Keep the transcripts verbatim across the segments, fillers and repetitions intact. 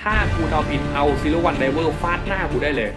ถ้ากูเดาผิดเอาซีโร่วันไดเวอร์ฟาดหน้ากูได้เลย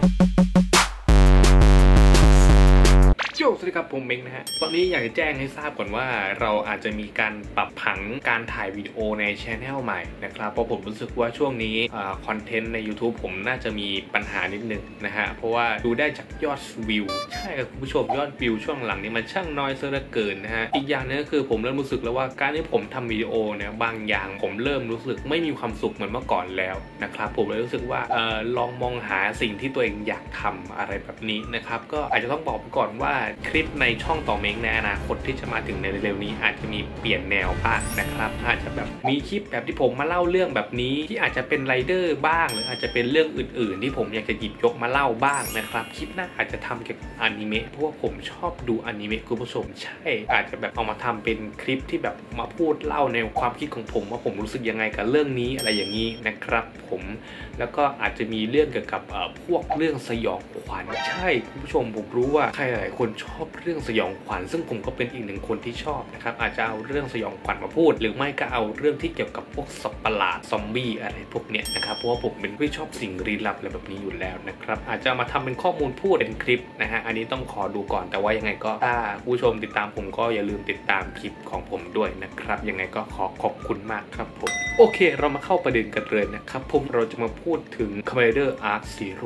โยสวัสดีครับผมเม้งนะฮะตอนนี้อยากจะแจ้งให้ทราบก่อนว่าเราอาจจะมีการปรับผังการถ่ายวิดีโอในช anel ใหม่นะครับเพราะผมรู้สึกว่าช่วงนี้คอนเทนต์ใน YouTube ผมน่าจะมีปัญหานิดนึงนะฮะเพราะว่าดูได้จากยอดวิวใช่ครับคุณผู้ชมยอดวิวช่วงหลังนี้มันช่างน้อยซะเหลือเกินนะฮะอีกอย่างนึงก็คือผมเริ่มรู้สึกแล้วว่าการที่ผมทำวิดีโอเนี่ยบางอย่างผมเริ่มรู้สึกไม่มีความสุขเหมือนเมื่อก่อนแล้วนะครับผมเลยรู้สึกว่าเออลองมองหาสิ่งที่ตัวเองอยากทำอะไรแบบนี้นะครับก็อาจจะต้องบอกไปก่อนว่าคลิปในช่องต่อเม้งในอนาคตที่จะมาถึงในเร็วๆนี้อาจจะมีเปลี่ยนแนวบ้างนะครับอาจจะแบบมีคลิปแบบที่ผมมาเล่าเรื่องแบบนี้ที่อาจจะเป็นไรเดอร์บ้างหรืออาจจะเป็นเรื่องอื่นๆที่ผมอยากจะหยิบยกมาเล่าบ้างนะครับคลิปหน้าอาจจะทำเกี่ยวกับอนิเมะเพราะว่าผมชอบดูอนิเมะคุณผู้ชมใช่อาจจะแบบเอามาทำเป็นคลิปที่แบบมาพูดเล่าในความคิดของผมว่าผมรู้สึกยังไงกับเรื่องนี้อะไรอย่างนี้นะครับผมแล้วก็อาจจะมีเรื่องเกี่ยวกับพวกเรื่องสยองขวัญใช่คุณผู้ชมผมรู้ว่าใครหลายคนชอบเรื่องสยองขวัญซึ่งผมก็เป็นอีกหนึ่งคนที่ชอบนะครับอาจจะเอาเรื่องสยองขวัญมาพูดหรือไม่ก็เอาเรื่องที่เกี่ยวกับพวกสัตว์ประหลาดซอมบี้อะไรพวกเนี้ยนะครับเพราะว่าผมเป็นผู้ชอบสิ่งลี้ลับอะไรแบบนี้อยู่แล้วนะครับอาจจะมาทำเป็นข้อมูลพูดเป็นคลิปนะฮะอันนี้ต้องขอดูก่อนแต่ว่ายังไงก็ถ้าผู้ชมติดตามผมก็อย่าลืมติดตามคลิปของผมด้วยนะครับยังไงก็ขอขอบคุณมากครับผมโอเคเรามาเข้าประเด็นกันเลยนะครับผมเราจะมาพูดถึง Commander Arc Zero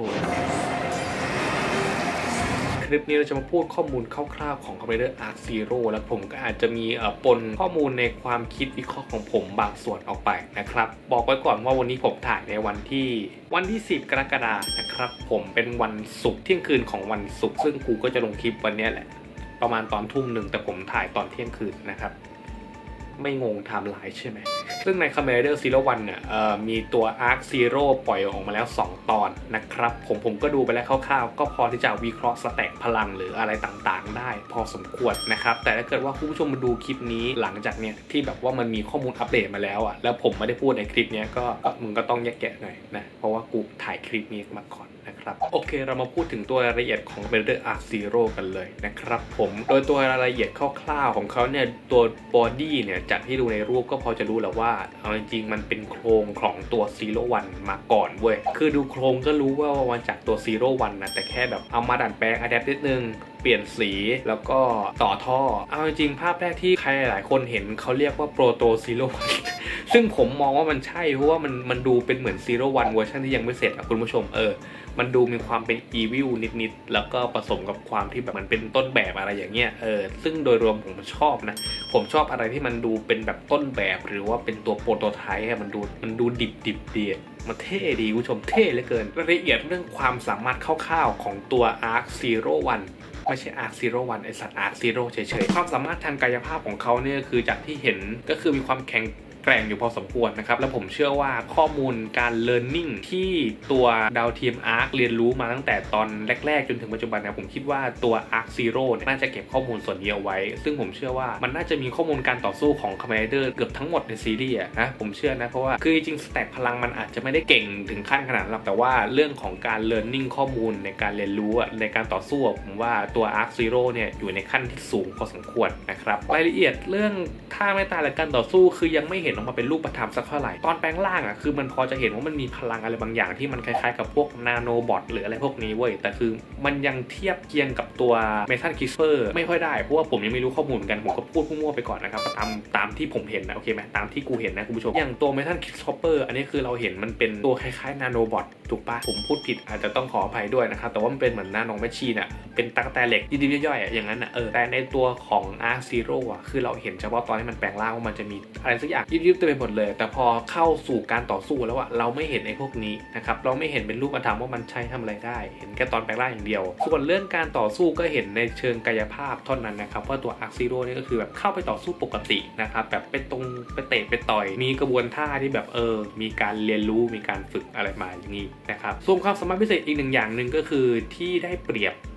คลิปนี้เราจะมาพูดข้อมูลคร่าวๆของ Commander Arc Zero แล้วผมก็อาจจะมีปนข้อมูลในความคิดวิเคราะห์ของผมบางส่วนออกไปนะครับบอกไว้ก่อนว่าวันนี้ผมถ่ายในวันที่วันที่สิบกรกฎาคมนะครับผมเป็นวันศุกร์เที่ยงคืนของวันศุกร์ซึ่งกูก็จะลงคลิปวันนี้แหละประมาณตอนทุ่มหนึ่งแต่ผมถ่ายตอนเที่ยงคืนนะครับไม่งงไทม์ไลน์ใช่ไหมซึ่งใน Commander Zero วันเนี่ยมีตัว Arc Zero ปล่อยออกมาแล้วสองตอนนะครับผมผมก็ดูไปแล้วคร่าวๆก็พอที่จะวิเคราะห์สแต็กพลังหรืออะไรต่างๆได้พอสมควรนะครับแต่ถ้าเกิดว่าคุณผู้ชมมาดูคลิปนี้หลังจากเนี้ยที่แบบว่ามันมีข้อมูลอัปเดตมาแล้วอ่ะแล้วผมไม่ได้พูดในคลิปนี้ก็มึงก็ต้องแยกแยะหน่อยนะเพราะว่ากูถ่ายคลิปนี้มาก่อนนะครับโอเคเรามาพูดถึงตัวรายละเอียดของ Commander Arc Zero กันเลยนะครับผมโดยตัวรายละเอียดคร่าวๆของเขาเนี่ยตัวบอดี้เนี่ยจากที่ดูในรูปก็พอจะรู้แล้วว่าเอาจริงๆมันเป็นโครงของตัว Zero วันมาก่อนเว้ยคือดูโครงก็รู้ว่ามันจากตัว Zero วันนะแต่แค่แบบเอามาดัดแปลงอะแดปนิดนึงเปลี่ยนสีแล้วก็ต่อท่อเอาจริงๆภาพแรกที่ใครหลายคนเห็นเขาเรียกว่าโปรโต Zero วันซึ่งผมมองว่ามันใช่เพราะว่ามันมันดูเป็นเหมือน Zero วันเวอร์ชันที่ยังไม่เสร็จอะคุณผู้ชมเออมันดูมีความเป็นอีวิลนิดๆแล้วก็ผสมกับความที่แบบมันเป็นต้นแบบอะไรอย่างเงี้ยเออซึ่งโดยรวมผมชอบนะผมชอบอะไรที่มันดูเป็นแบบต้นแบบหรือว่าเป็นตัวโปรโตไทป์มันดูมันดูดิบดิบดีมันเท่ดีคุณผู้ชมเท่เหลือเกินรายละเอียดเรื่องความสามารถคร่าวๆของตัว Arc Zero วันไม่ใช่ Arc Zero วันไอสัตว์ Arc Zero เฉยๆความสามารถทางกายภาพของเขาเนี่ยคือจากที่เห็นก็คือมีความแข็งแกร่งอยู่พอสมควรนะครับแล้วผมเชื่อว่าข้อมูลการ learning ที่ตัวดาวเทียม Arc เรียนรู้มาตั้งแต่ตอนแรกๆจนถึงปัจจุบันนะผมคิดว่าตัว Arc Zero เนี่ยน่าจะเก็บข้อมูลส่วนนี้เอาไว้ซึ่งผมเชื่อว่ามันน่าจะมีข้อมูลการต่อสู้ของ Commander เกือบทั้งหมดในซีรีส์นะผมเชื่อนะเพราะว่าคือจริงๆสแต็กพลังมันอาจจะไม่ได้เก่งถึงขั้นขนาดนั้นหรอกแต่ว่าเรื่องของการ learning ข้อมูลในการเรียนรู้ในการต่อสู้ผมว่าตัว Arc Zero เนี่ยอยู่ในขั้นที่สูงพอสมควรนะครับรายละเอียดเรื่องท่าไม่ตายและการต่อสู้คือยังไม่เห็นออกมาเป็นรูปธรรมสักเท่าไหร่ตอนแปลงร่างอ่ะคือมันพอจะเห็นว่ามันมีพลังอะไรบางอย่างที่มันคล้ายๆกับพวกนาโนบอทหรืออะไรพวกนี้เว้ยแต่คือมันยังเทียบเคียงกับตัวเมทัลคิสเปอร์ไม่ค่อยได้เพราะว่าผมยังไม่รู้ข้อมูลกันผมก็พูดมั่วๆไปก่อนนะครับตามตามที่ผมเห็นนะโอเคไหมตามที่กูเห็นนะคุณผู้ชมอย่างตัวเมทัลคิสเปอร์อันนี้คือเราเห็นมันเป็นตัวคล้ายๆนาโนบอทถูกปะผมพูดผิดอาจจะต้องขออภัยด้วยนะครับแต่ว่ามันเป็นเหมือนนาโนแมชชีนอ่ะเป็นตั๊กแตนเหล็กยิบๆย่อยๆอ่ะอย่างนั้นอ่ะเออแต่ในตัวของ Arc Zero อ่ะคือเราเห็นเฉพาะตอนที่มันแปลงร่างว่ามันจะมีอะไรสักอย่างยิบๆเต็มไปหมดเลยแต่พอเข้าสู่การต่อสู้แล้วอะเราไม่เห็นไอ้พวกนี้นะครับเราไม่เห็นเป็นรูปธรรมว่ามันใช้ทำอะไรได้เห็นแค่ตอนแปลงร่างอย่างเดียวส่วนเรื่องการต่อสู้ก็เห็นในเชิงกายภาพเท่านั้นนะครับว่าตัว Arc Zero นี่ก็คือแบบเข้าไปต่อสู้ปกตินะครับแบบไปตรงไปเตะไปต่อยมีกระบวนท่าที่แบบเออมีการเรียนรู้มีการฝึกอะไรมาอย่างนี้นะครับส่วนความสามารถพิเศษอีกหนึ่งอย่างหนึ่งก็คือที่ได้เปรียบ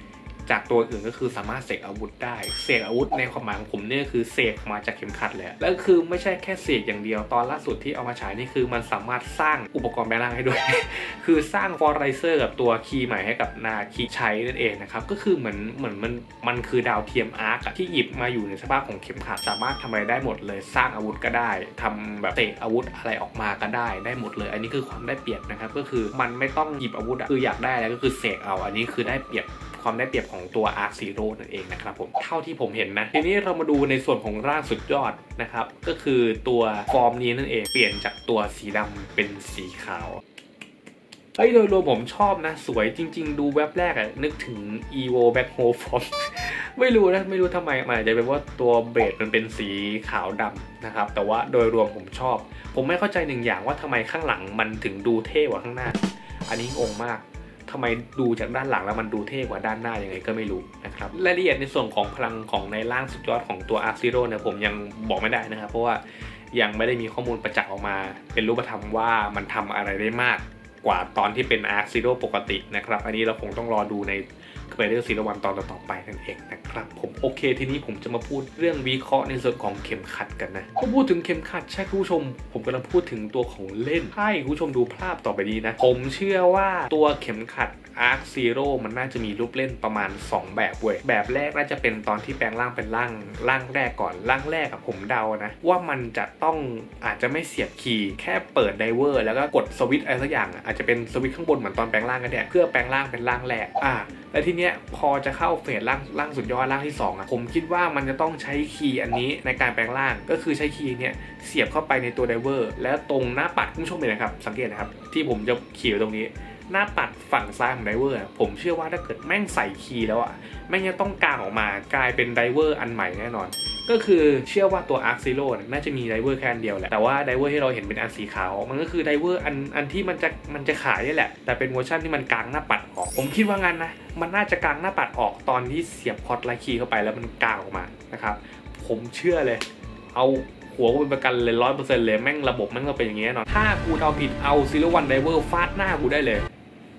จากตัวอื่นก็คือสามารถเสกอาวุธได้เสกอาวุธในความหมายของผมเนี่ยคือเสกมาจากเข็มขัดเลยแล้วคือไม่ใช่แค่เสกอย่างเดียวตอนล่าสุดที่เอามาฉายนี่คือมันสามารถสร้างอุปกรณ์แปลงร่างให้ด้วย คือสร้างฟอร์ไรเซอร์กับตัวคีย์ใหม่ให้กับนาคิใช้นั่นเองนะครับก็คือเหมือนเหมือนมันมันคือดาวเทียมอาร์คที่หยิบมาอยู่ในสภาพของเข็มขัดสามารถทำอะไรได้หมดเลยสร้างอาวุธก็ได้ทำแบบเตะอาวุธอะไรออกมาก็ได้ได้หมดเลยอันนี้คือความได้เปรียบนะครับก็คือมันไม่ต้องหยิบอาวุธคืออยากได้แล้วก็คือเสกเอาอันนี้คือได้เปรียบความได้เปรียบของตัว Arc Zero นั่นเองนะครับผมเท่าที่ผมเห็นนะทีนี้เรามาดูในส่วนของร่างสุดยอดนะครับก็คือตัวฟอร์มนี้นั่นเองเปลี่ยนจากตัวสีดำเป็นสีขาวเฮ้ยโดยรวมผมชอบนะสวยจริงๆดูแวบแรกอะนึกถึง Evo Black Hole Form ไม่รู้นะไม่รู้ทำไมมันอาจจะเป็นว่าตัวเบรดมันเป็นสีขาวดำนะครับแต่ว่าโดยรวมผมชอบผมไม่เข้าใจหนึ่งอย่างว่าทำไมข้างหลังมันถึงดูเท่กว่าข้างหน้าอันนี้งงมากทำไมดูจากด้านหลังแล้วมันดูเท่กว่าด้านหน้ายังไงก็ไม่รู้นะครับรายละเอียดในส่วนของพลังของในร่างสุดยอดของตัว Arc Zero เนี่ยผมยังบอกไม่ได้นะครับเพราะว่ายังไม่ได้มีข้อมูลประจักษ์ออกมาเป็นรูปธรรมว่ามันทำอะไรได้มากกว่าตอนที่เป็น Arc Zero ปกตินะครับอันนี้เราคงต้องรอดูในSpider Zero One ตอนต่อไปนั่นเองนะครับผมโอเคทีนี้ผมจะมาพูดเรื่องวิเคราะห์ในส่วนของเข็มขัดกันนะพอพูดถึงเข็มขัดใช่คุณผู้ชมผมกำลังพูดถึงตัวของเล่นให้คุณผู้ชมดูภาพต่อไปนี้นะผมเชื่อว่าตัวเข็มขัด Arc Zero มันน่าจะมีรูปเล่นประมาณสองแบบเว้ยแบบแรกน่าจะเป็นตอนที่แปลงร่างเป็นร่างร่างแรกก่อนร่างแรกอะผมเดานะว่ามันจะต้องอาจจะไม่เสียบคีย์แค่เปิดไดเวอร์แล้วก็กดสวิตช์อะไรสักอย่างอาจจะเป็นสวิตช์ข้างบนเหมือนตอนแปลงร่างกันเนี่ยเพื่อแปลงร่างเป็นร่างแรกอ่าแล้วทีเนี้ยพอจะเข้าเฟสร่างร่างสุดยอดร่างที่สองอ่ะผมคิดว่ามันจะต้องใช้คีย์อันนี้ในการแปลงร่างก็คือใช้คีย์เนี่ยเสียบเข้าไปในตัวไดเวอร์แล้วตรงหน้าปัดคุณผู้ชมเห็นนะครับสังเกตนะครับที่ผมจะเขียวตรงนี้หน้าปัดฝั่งซ้ายของไดเวอร์ผมเชื่อว่าถ้าเกิดแม่งใส่คีย์แล้วอ่ะแม่งจะต้องกางออกมากลายเป็นไดเวอร์อันใหม่แน่นอนก็คือเชื่อว่าตัว Arc Zero น่าจะมีไดเวอร์แค่อันเดียวแหละแต่ว่าไดเวอร์ที่เราเห็นเป็นอันสีขาวมันก็คือไดเวอร์อันอันที่มันจะมันจะขายนี่แหละแต่เป็นเวอร์ชันที่มันกางหน้าปัดออกผมคิดว่างั้นนะมันน่าจะกางหน้าปัดออกตอนที่เสียบพอร์ตไลท์คีย์เข้าไปแล้วมันกางออกมานะครับผมเชื่อเลยเอาหัวกูเป็นประกันเลยร้อยเปอร์เซ็นต์เลยแม่งระบบแม่งก็เป็นอย่างนี้แน่นอนถ้ากูเอาผิดเอา Zero One Diver ฟาดหน้ากูได้เลย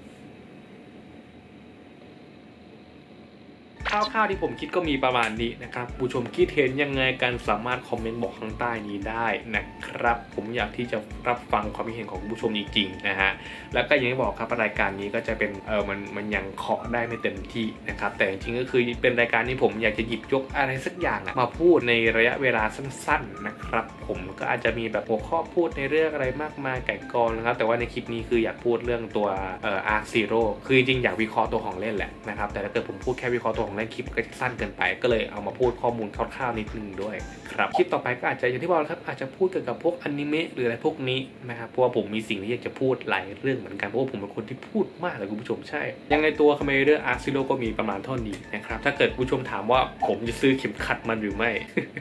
คร่าวๆที่ผมคิดก็มีประมาณนี้นะครับผู้ชมคิดเห็นยังไงกันสามารถคอมเมนต์บอกข้างใต้นี้ได้นะครับผมอยากที่จะรับฟังความคิดเห็นของผู้ชมจริงๆนะฮะแล้วก็อย่างที่บอกครับรายการนี้ก็จะเป็นเออมันมันยังเคาะได้ไม่เต็มที่นะครับแต่จริงๆก็คือเป็นรายการที่ผมอยากจะหยิบยกอะไรสักอย่างมาพูดในระยะเวลาสั้นๆนะครับผมก็อาจจะมีแบบหัวข้อพูดในเรื่องอะไรมากมายไก่กองนะครับแต่ว่าในคลิปนี้คืออยากพูดเรื่องตัวเอ่อ Arc Zero คือจริงๆอยากวิเคราะห์ตัวของเล่นแหละนะครับแต่ถ้าเกิดผมพูดแค่วิเคราะห์ตัวของเล่นคลิปก็จะสั้นเกินไปก็เลยเอามาพูดข้อมูลคร่าวๆนิดนึงด้วยครับคลิปต่อไปก็อาจจะอย่างที่บอกครับอาจจะพูดเกี่ยวกับพวกอนิเมะหรืออะไรพวกนี้นะครับเพราะว่าผมมีสิ่งที่อยากจะพูดหลายเรื่องเหมือนกันเพราะว่าผมเป็นคนที่พูดมากเลยคุณผู้ชมใช่ยังไงตัวคาเมเดอร์ Arc Zero ก็มีประมาณเท่านี้นะครับถ้าเกิดผู้ชมถามว่าผมจะซื้อเข็มขัดมันหรือไม่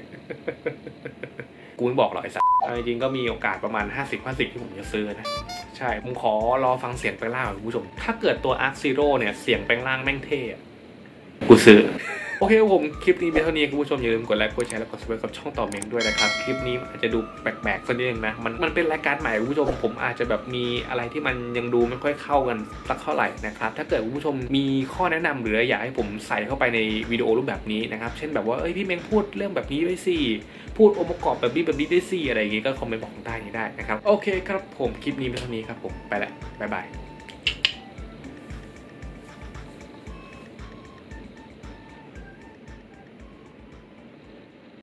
กูไม่บอกหรอกไอ้สัสจริงๆก็มีโอกาสประมาณ ห้าสิบ ห้าสิบ ที่ผมจะซื้อนะใช่ผมขอรอฟังเสียงแปลงร่างของคุณผู้ชมถ้าเกิดตัว Arc Zero เนี่ยเสียงแปลงร่างแม่งเท่กูซื้อโอเคผมคลิปนี้เป็นเท่านี้คุณผู้ชมอย่าลืมกดไลค์กดแชร์และกดซับสไครบ์กับช่องต่อเมนด้วยนะครับคลิปนี้อาจจะดูแปลกๆสักนิดนึงนะมันมันเป็นรายการใหม่คุณผู้ชมผมอาจจะแบบมีอะไรที่มันยังดูไม่ค่อยเข้ากันสักเท่าไหร่นะครับถ้าเกิดคุณผู้ชมมีข้อแนะนำหรืออยากให้ผมใส่เข้าไปในวิดีโอรูปแบบนี้นะครับเช่นแบบว่าเอ้ยพี่เมงพูดเรื่องแบบนี้ด้วยสิพูดองค์ประกอบแบบนี้แบบนี้ด้วยสิอะไรอย่างงี้ก็คอมเมนต์บอกใต้นี้ได้นะครับโอเคครับผมคลิปนี้เป็นเท่านี้ครับผมไปละบ๊ายบาย